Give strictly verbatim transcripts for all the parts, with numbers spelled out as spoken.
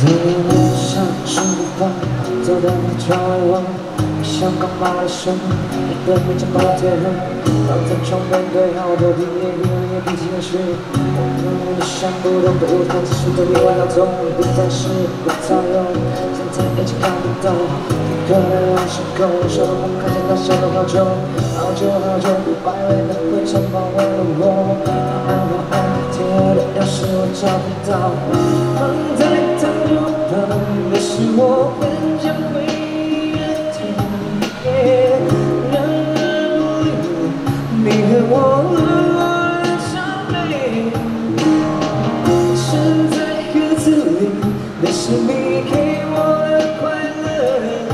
走上出发，走到窗外望，像刚马的手，一个没肩膀贴合，放在床边对好多毕业毕业毕业时，我永远想不通的舞台，只是对你玩闹钟，不再是不再有，现在已经看不懂，可能是空，手风看见那小的好久，好久好久，白尾的灰尘包围了我，暗暗暗，铁的钥匙我找不到，放在他路旁的是我很想回忆的天，然而无力，你和我的伤悲，沉在盒子里，那是你给我的快乐。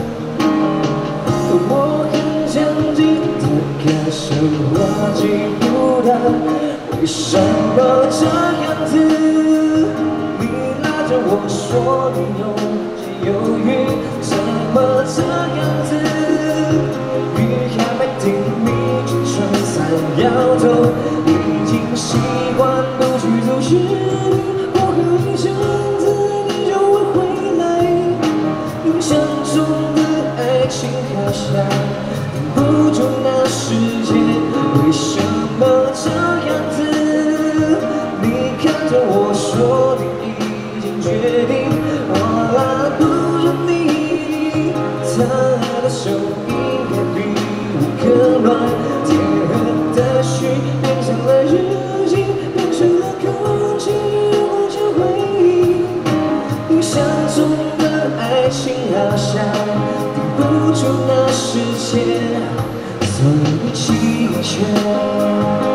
我很想记得，可是我记不得，为什么这样子？你拉着我说你有些犹豫，怎么这样子？雨还没停，你就撑伞摇头，已经习惯不去走是你，我喝一阵子你就会回来，印象中的爱情好像停不住那时间，为什么这样子？你看着我说你已经决定，我拉不着你，他的手应该比我更乱，贴合的序变成了日记，变成了空气，换成回忆，印象中的爱情好像停不住那时间，走一起一圈。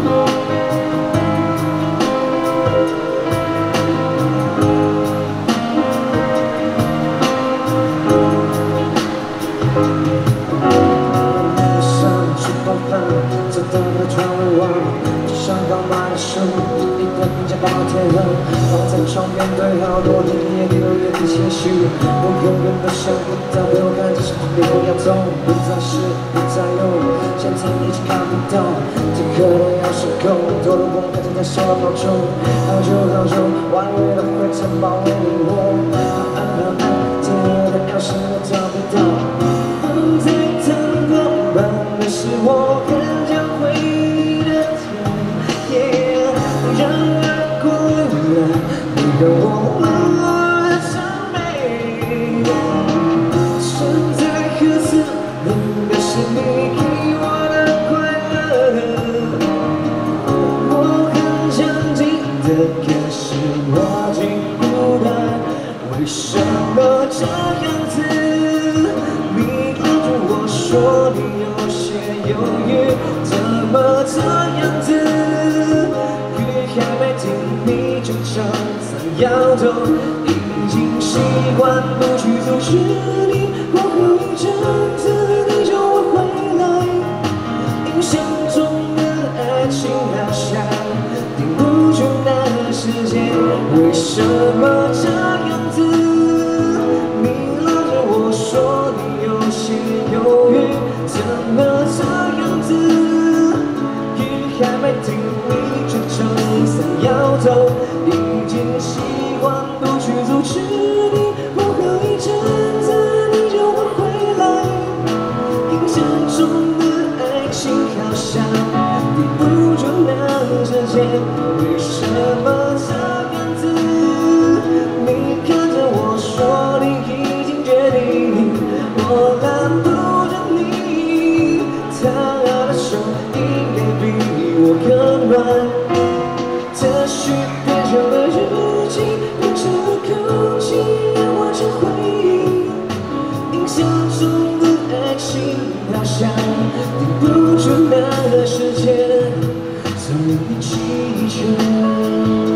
走到了窗外望，就像刚买的书，你的评价帮我贴合，放在床边对好多年也留有点些许。我永远都想不到，被我看见是别不要走，不再是不再有，现在已经看不到。这颗的钥匙扣，多了我看见在手闹钟，好久好久，外围的灰尘包围了我，暗暗暗，铁的钥匙我找不到，放在灯光旁的是我很想回忆的天，然而过了，你和我的伤悲，沉在盒子里的是你给我的快乐，我很想记得，可是我记不得，为什么这样子？你拉着我说你有些犹豫，怎么这样子？雨还没停，你就撑伞摇头，已经习惯不去走是你，过后一阵子你就会回来，印象中的爱情好像停不住那时间，为什么这样子？你拉着我说你有些犹豫，怎么这样子？雨还没停，你就撑伞摇头，已经习惯不去阻止你，过后一阵子你就会回来，印象中的爱情好像抵不住那时间，为什么这样子？你看着我说你已经决定，我拦不着你，他的手应该比我更软，这序变成了日记，变成了空气，换成回忆，印象中的爱情好像停不住那时间，走一起一圈。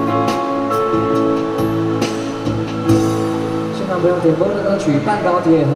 现场朋友点播的歌曲《半高铁》。